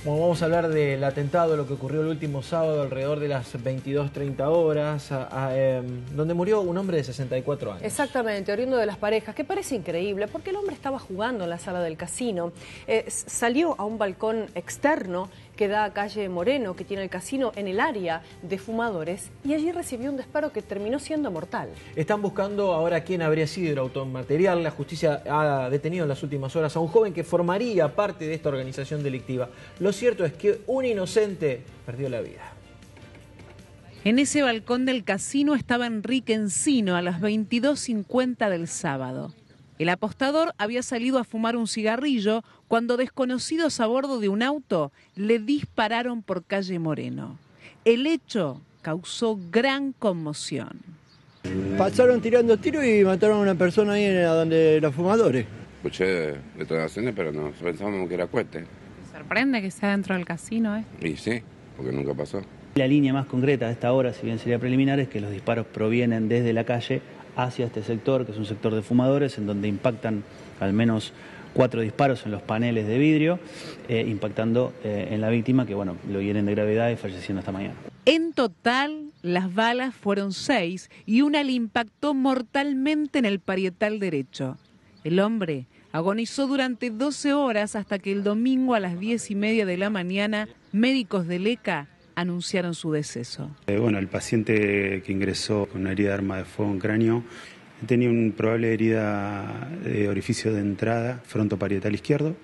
Bueno, vamos a hablar del atentado, lo que ocurrió el último sábado alrededor de las 22:30 horas, donde murió un hombre de 64 años. Exactamente, oriundo de Las Parejas, que parece increíble, porque el hombre estaba jugando en la sala del casino, salió a un balcón externo que da a calle Moreno, que tiene el casino en el área de fumadores, y allí recibió un disparo que terminó siendo mortal. Están buscando ahora quién habría sido el autor material. La justicia ha detenido en las últimas horas a un joven que formaría parte de esta organización delictiva. Lo cierto es que un inocente perdió la vida. En ese balcón del casino estaba Enrique Encino a las 22:50 del sábado. El apostador había salido a fumar un cigarrillo cuando desconocidos a bordo de un auto le dispararon por calle Moreno. El hecho causó gran conmoción. Pasaron tirando tiros y mataron a una persona ahí donde los fumadores. Escuché detonaciones, pero no pensábamos que era cohete. Sorprende que sea dentro del casino, ¿eh? Y sí, porque nunca pasó. La línea más concreta a esta hora, si bien sería preliminar, es que los disparos provienen desde la calle hacia este sector, que es un sector de fumadores, en donde impactan al menos 4 disparos en los paneles de vidrio, impactando en la víctima, que bueno, lo hieren de gravedad y falleciendo esta mañana. En total, las balas fueron 6 y una le impactó mortalmente en el parietal derecho. El hombre agonizó durante 12 horas hasta que el domingo a las 10:30 de la mañana, médicos del ECA anunciaron su deceso. Bueno, el paciente que ingresó con una herida de arma de fuego en cráneo tenía una probable herida de orificio de entrada frontoparietal izquierdo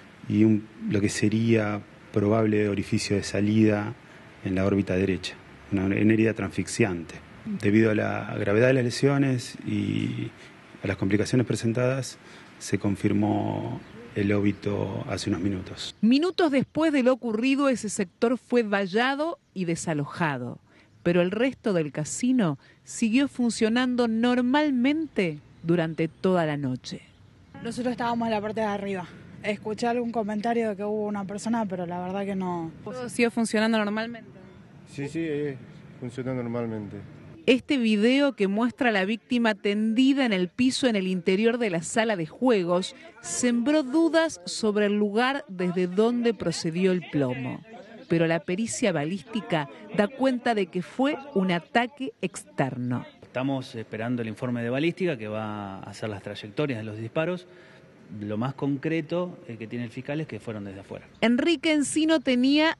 y lo que sería probable orificio de salida en la órbita derecha, una herida transfixiante. Debido a la gravedad de las lesiones y a las complicaciones presentadas, se confirmó el óbito hace unos minutos. Minutos después de lo ocurrido, ese sector fue vallado y desalojado, pero el resto del casino siguió funcionando normalmente durante toda la noche. Nosotros estábamos en la parte de arriba. Escuché algún comentario de que hubo una persona, pero la verdad que no. ¿Todo siguió funcionando normalmente? Sí, funciona normalmente. Este video que muestra a la víctima tendida en el piso en el interior de la sala de juegos sembró dudas sobre el lugar desde donde procedió el plomo. Pero la pericia balística da cuenta de que fue un ataque externo. Estamos esperando el informe de balística que va a hacer las trayectorias de los disparos. Lo más concreto que tiene el fiscal es que fueron desde afuera. Enrique Encino tenía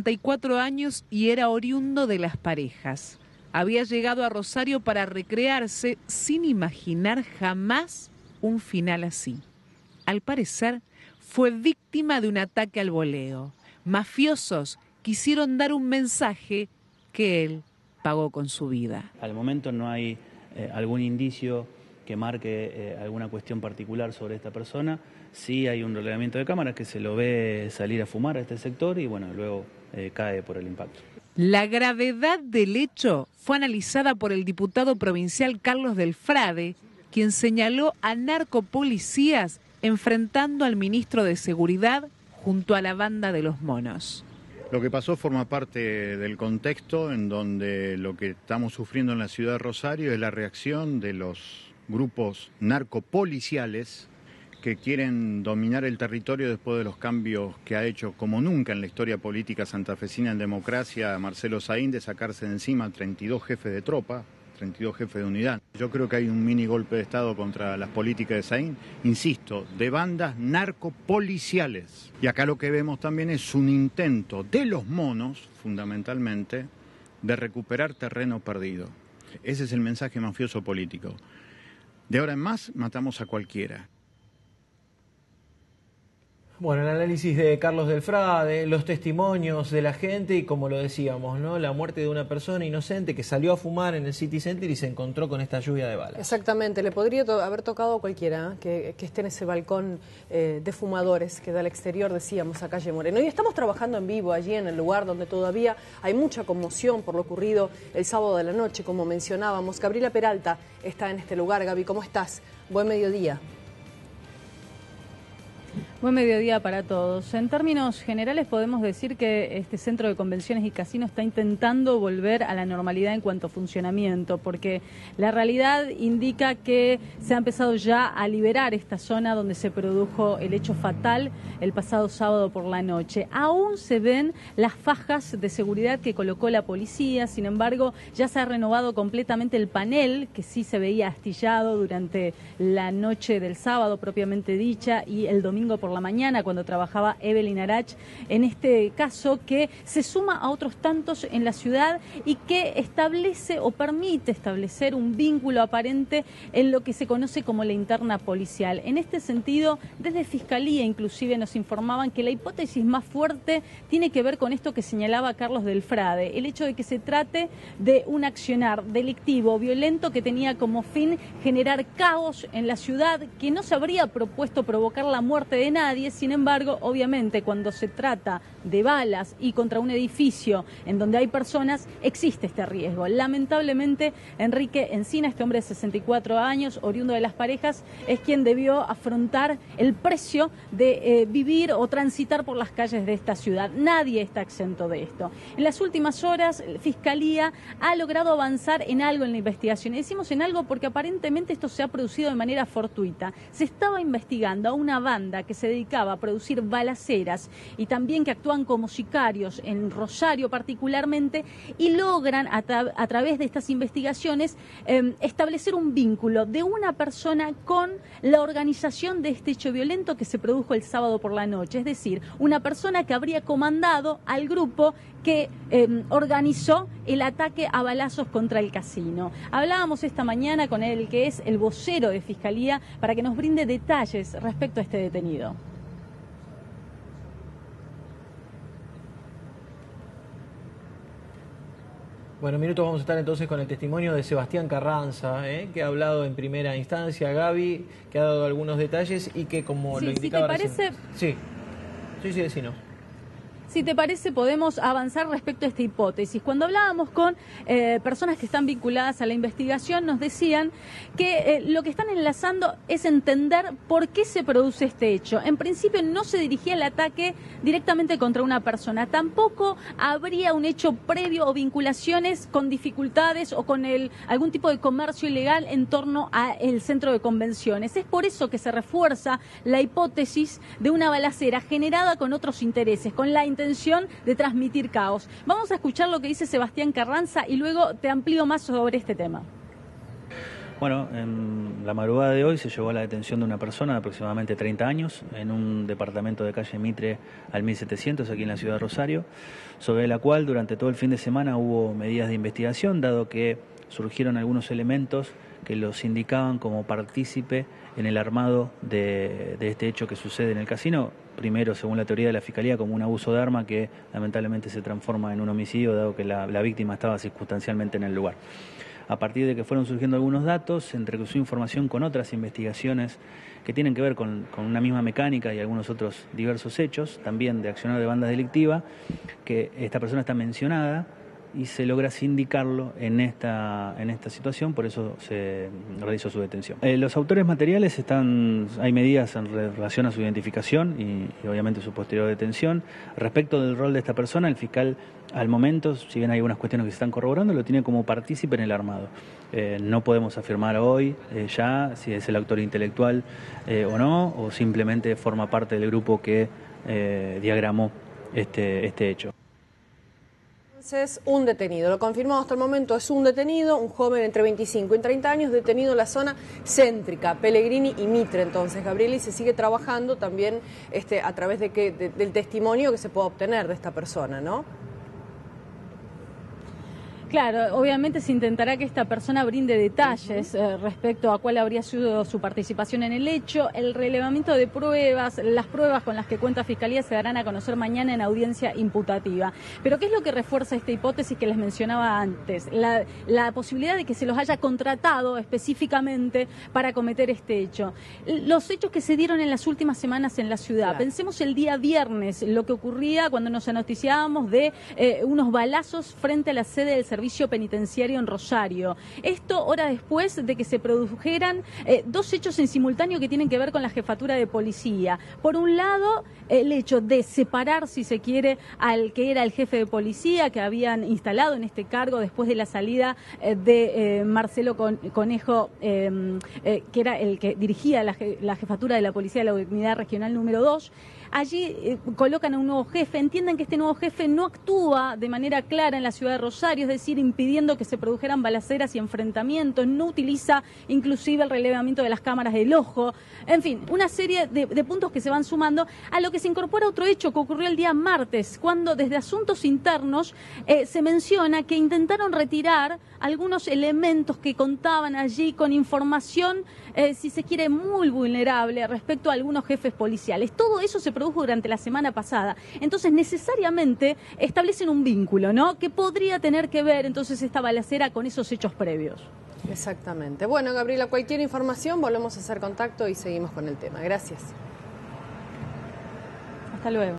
64 años y era oriundo de Las Parejas. Había llegado a Rosario para recrearse sin imaginar jamás un final así. Al parecer, fue víctima de un ataque al voleo. Mafiosos quisieron dar un mensaje que él pagó con su vida. Al momento no hay algún indicio que marque alguna cuestión particular sobre esta persona. Sí hay un relevamiento de cámaras que se lo ve salir a fumar a este sector y bueno, luego cae por el impacto. La gravedad del hecho fue analizada por el diputado provincial Carlos del Frade, quien señaló a narcopolicías enfrentando al ministro de Seguridad junto a la banda de los monos. Lo que pasó forma parte del contexto en donde lo que estamos sufriendo en la ciudad de Rosario es la reacción de los grupos narcopoliciales que quieren dominar el territorio después de los cambios que ha hecho como nunca en la historia política santafesina en democracia Marcelo Saín, de sacarse de encima 32 jefes de tropa, 32 jefes de unidad. Yo creo que hay un mini golpe de Estado contra las políticas de Saín, insisto, de bandas narcopoliciales. Y acá lo que vemos también es un intento de los monos, fundamentalmente, de recuperar terreno perdido. Ese es el mensaje mafioso político. De ahora en más, matamos a cualquiera. Bueno, el análisis de Carlos del Frade, los testimonios de la gente y como lo decíamos, ¿no? La muerte de una persona inocente que salió a fumar en el City Center y se encontró con esta lluvia de balas. Exactamente, le podría haber tocado a cualquiera que esté en ese balcón de fumadores que da al exterior, decíamos, a calle Moreno. Y estamos trabajando en vivo allí en el lugar donde todavía hay mucha conmoción por lo ocurrido el sábado de la noche, como mencionábamos. Gabriela Peralta está en este lugar. Gaby, ¿cómo estás? Buen mediodía. Buen mediodía para todos. En términos generales podemos decir que este centro de convenciones y casinos está intentando volver a la normalidad en cuanto a funcionamiento, porque la realidad indica que se ha empezado ya a liberar esta zona donde se produjo el hecho fatal el pasado sábado por la noche. Aún se ven las fajas de seguridad que colocó la policía, sin embargo ya se ha renovado completamente el panel que sí se veía astillado durante la noche del sábado propiamente dicha y el domingo por la mañana cuando trabajaba Evelyn Arach, en este caso que se suma a otros tantos en la ciudad y que establece o permite establecer un vínculo aparente en lo que se conoce como la interna policial. En este sentido, desde Fiscalía inclusive nos informaban que la hipótesis más fuerte tiene que ver con esto que señalaba Carlos Delfrade, el hecho de que se trate de un accionar delictivo, violento, que tenía como fin generar caos en la ciudad, que no se habría propuesto provocar la muerte de nadie. Sin embargo, obviamente, cuando se trata de balas y contra un edificio en donde hay personas, existe este riesgo. Lamentablemente, Enrique Encina, este hombre de 64 años, oriundo de Las Parejas, es quien debió afrontar el precio de vivir o transitar por las calles de esta ciudad. Nadie está exento de esto. En las últimas horas, Fiscalía ha logrado avanzar en algo en la investigación. Y decimos en algo porque aparentemente esto se ha producido de manera fortuita. Se estaba investigando a una banda que se dedicaba a producir balaceras y también que actúan como sicarios en Rosario particularmente, y logran a través de estas investigaciones establecer un vínculo de una persona con la organización de este hecho violento que se produjo el sábado por la noche, es decir, una persona que habría comandado al grupo que organizó el ataque a balazos contra el casino. Hablábamos esta mañana con él, que es el vocero de Fiscalía, para que nos brinde detalles respecto a este detenido. Bueno, minutos vamos a estar entonces con el testimonio de Sebastián Carranza, que ha hablado en primera instancia, Gaby, que ha dado algunos detalles y que, como lo indicaba si te parece, recién... Sí, decinos. Si te parece, podemos avanzar respecto a esta hipótesis. Cuando hablábamos con personas que están vinculadas a la investigación, nos decían que lo que están enlazando es entender por qué se produce este hecho. En principio no se dirigía el ataque directamente contra una persona. Tampoco habría un hecho previo o vinculaciones con dificultades o con algún tipo de comercio ilegal en torno al centro de convenciones. Es por eso que se refuerza la hipótesis de una balacera generada con otros intereses, con la intención de transmitir caos. Vamos a escuchar lo que dice Sebastián Carranza y luego te amplío más sobre este tema. Bueno, en la madrugada de hoy se llevó a la detención de una persona de aproximadamente 30 años en un departamento de calle Mitre al 1700, aquí en la ciudad de Rosario, sobre la cual durante todo el fin de semana hubo medidas de investigación, dado que surgieron algunos elementos que los indicaban como partícipe en el armado de este hecho que sucede en el casino. Primero, según la teoría de la Fiscalía, como un abuso de arma que lamentablemente se transforma en un homicidio, dado que la víctima estaba circunstancialmente en el lugar. A partir de que fueron surgiendo algunos datos, se entrecruzó información con otras investigaciones que tienen que ver con una misma mecánica y algunos otros diversos hechos, también de accionar de bandas delictivas, que esta persona está mencionada y se logra sindicarlo en esta situación, por eso se realizó su detención. Los autores materiales hay medidas en relación a su identificación y obviamente su posterior detención. Respecto del rol de esta persona, el fiscal al momento, si bien hay algunas cuestiones que se están corroborando, lo tiene como partícipe en el armado. No podemos afirmar hoy ya si es el autor intelectual o no, o simplemente forma parte del grupo que diagramó este hecho. Es un detenido, lo confirmado hasta el momento, es un detenido, un joven entre 25 y 30 años, detenido en la zona céntrica, Pellegrini y Mitre. Entonces, Gabriel, y se sigue trabajando también a través del testimonio que se pueda obtener de esta persona, ¿no? Claro, obviamente se intentará que esta persona brinde detalles respecto a cuál habría sido su participación en el hecho. El relevamiento de pruebas, las pruebas con las que cuenta Fiscalía se darán a conocer mañana en audiencia imputativa. Pero ¿qué es lo que refuerza esta hipótesis que les mencionaba antes? La posibilidad de que se los haya contratado específicamente para cometer este hecho. Los hechos que se dieron en las últimas semanas en la ciudad. Claro. Pensemos el día viernes, lo que ocurría cuando nos anoticiábamos de unos balazos frente a la sede del Servicio servicio penitenciario en Rosario. Esto horas después de que se produjeran dos hechos en simultáneo que tienen que ver con la jefatura de policía. Por un lado, el hecho de separar, si se quiere, al que era el jefe de policía que habían instalado en este cargo después de la salida de Marcelo Conejo, que era el que dirigía la jefatura de la Policía de la Unidad Regional número 2. Allí colocan a un nuevo jefe, entienden que este nuevo jefe no actúa de manera clara en la ciudad de Rosario, es decir, impidiendo que se produjeran balaceras y enfrentamientos, no utiliza inclusive el relevamiento de las cámaras del ojo, en fin, una serie de puntos que se van sumando, a lo que se incorpora otro hecho que ocurrió el día martes, cuando desde Asuntos Internos se menciona que intentaron retirar algunos elementos que contaban allí con información, si se quiere, muy vulnerable respecto a algunos jefes policiales. Todo eso se produjo durante la semana pasada. Entonces, necesariamente establecen un vínculo, ¿no? Que podría tener que ver, entonces, esta balacera con esos hechos previos. Exactamente. Bueno, Gabriela, cualquier información, volvemos a hacer contacto y seguimos con el tema. Gracias. Hasta luego.